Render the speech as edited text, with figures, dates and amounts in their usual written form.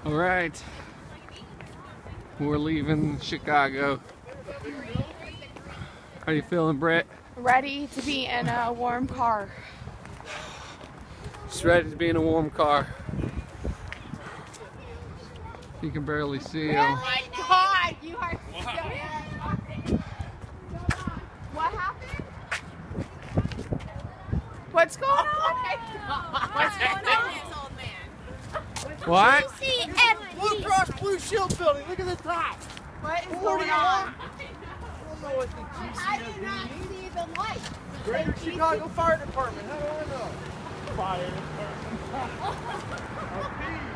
All right, we're leaving Chicago. How you feeling, Brett? Ready to be in a warm car. Just ready to be in a warm car. You can barely see him. Oh my God! You are so... What happened? What's going on? What's going on? What? Blue Cross Blue Shield building. Look at the top. What is going on? I did not see the light. Greater Chicago Fire Department. How do I know? Fire Department.